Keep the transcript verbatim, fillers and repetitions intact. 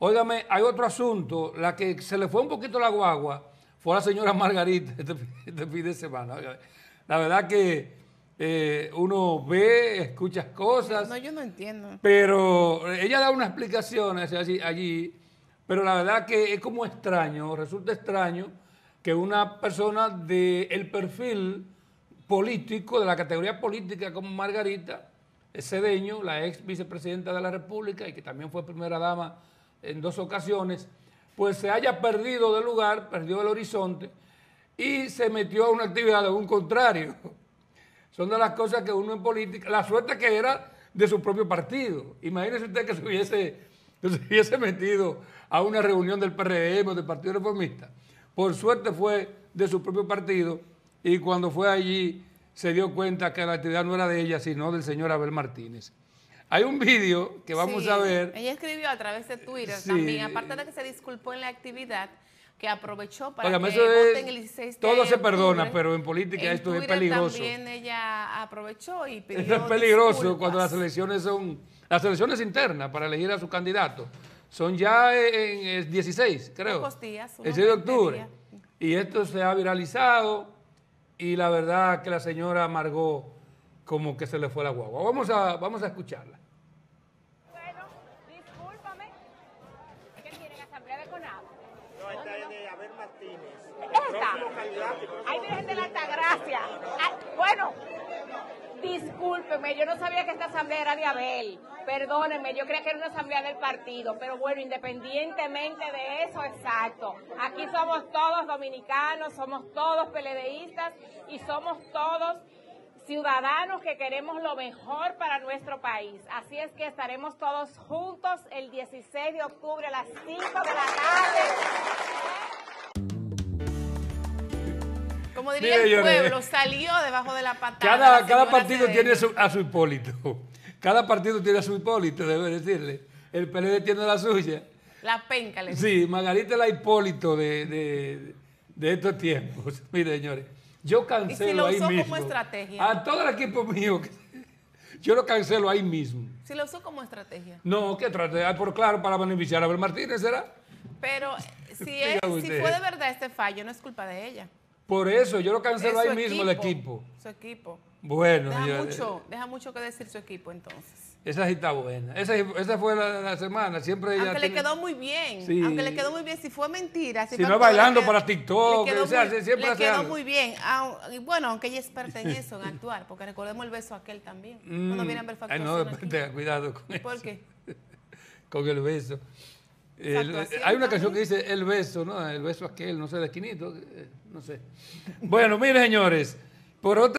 Óigame, hay otro asunto, la que se le fue un poquito la guagua fue a la señora Margarita este, este fin de semana. Oiga, la verdad que eh, uno ve, escucha cosas. No, yo no entiendo. Pero ella da unas explicaciones allí, allí, pero la verdad que es como extraño, resulta extraño que una persona del perfil político, de la categoría política como Margarita Cedeño, la ex vicepresidenta de la República y que también fue primera dama en dos ocasiones, pues se haya perdido del lugar, perdió el horizonte y se metió a una actividad de un contrario. Son de las cosas que uno en política, la suerte que era de su propio partido. Imagínese usted que se hubiese, que se hubiese metido a una reunión del P R M o del Partido Reformista. Por suerte fue de su propio partido y cuando fue allí se dio cuenta que la actividad no era de ella, sino del señor Abel Martínez. Hay un vídeo que vamos sí, a ver. Ella escribió a través de Twitter sí. también, aparte de que se disculpó en la actividad, que aprovechó para Oigan, que eso es, voten el dieciséis de todo se octubre. perdona, pero en política en esto Twitter es peligroso. También ella aprovechó y pidió Eso es peligroso disculpas. cuando las elecciones son, las elecciones internas para elegir a su candidato. Son ya en el dieciséis, creo. Pocos días, el seis de octubre. Y esto se ha viralizado y la verdad que la señora Margot como que se le fue la guagua. Vamos a, vamos a escucharla. Bueno, discúlpame. ¿Qué quieren? ¿Asamblea de Conado? No, esta es de Abel Martínez. El ¿Esta? próximo candidato. el próximo Ay, Virgen de la Altagracia. Ay, bueno, discúlpeme, yo no sabía que esta asamblea era de Abel. Perdónenme, yo creía que era una asamblea del partido, pero bueno, independientemente de eso, exacto. Aquí somos todos dominicanos, somos todos peledeístas y somos todos ciudadanos que queremos lo mejor para nuestro país. Así es que estaremos todos juntos el dieciséis de octubre a las cinco de la tarde. Como diría Mire, el yo pueblo, le- salió debajo de la patada. Cada, la cada señora partido Cedeño. tiene su- a su Hipólito. Cada partido tiene a su Hipólito, debe decirle. El P L D tiene la suya. La penca le Sí, Margarita es la Hipólito de, de, de estos tiempos. Mire, señores, yo cancelo ¿Y si lo ahí usó como mismo. estrategia? A todo el equipo mío, que- yo lo cancelo ahí mismo. Si lo usó como estrategia. No, que trate, ah, por claro, para beneficiar a Abel Martínez, ¿será? Pero eh, si, Diga es, si usted. fue de verdad este fallo, no es culpa de ella. Por eso, yo lo Es cancelo su ahí mismo el equipo. Su equipo. Bueno, Deja yo- mucho, deja mucho que decir su equipo entonces. esa sí está buena. Esa, esa fue la, la semana, siempre ella Aunque le tiene- quedó muy bien, Sí. aunque le quedó muy bien, si fue mentira. Si fue no actuado, bailando le quedó- para TikTok, le quedó o sea, muy- siempre le hace quedó algo. muy bien. Ah, y bueno, aunque ella es experta en eso, en actuar, porque recordemos el beso aquel también. Cuando Mm. vienen a ver Ay, no, facturación aquí. tenga cuidado con eso. ¿Por qué? Con el beso. El- actuación hay una canción que también. dice el beso, ¿no? El beso aquel, no sé, de esquinito, eh, no sé. Bueno, miren, señores, por otra